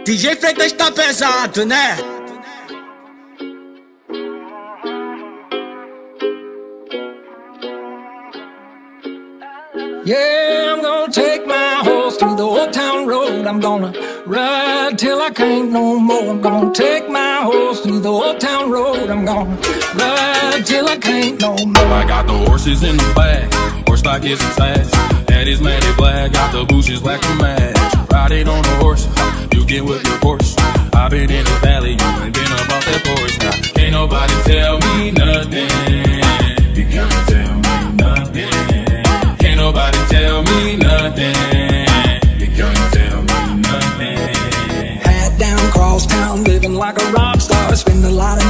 DJ Freitas tá pesado, né? Yeah, I'm gonna take my horse through the old town road. I'm gonna ride till I can't no more. I'm gonna take my horse through the old town road. I'm gonna ride till I can't no more. I got the horses in the back, horse stock is attached. Head is matted black, got the bushes black to match. Riding on a horse, you get with your horse. I've been in the valley, you ain't been up off that horse. Now, can't nobody tell me nothing. You can't tell me nothing. Can't nobody tell me nothing. You can't tell me nothing. Hat down, cross town, living like a rock star. Spend a lot of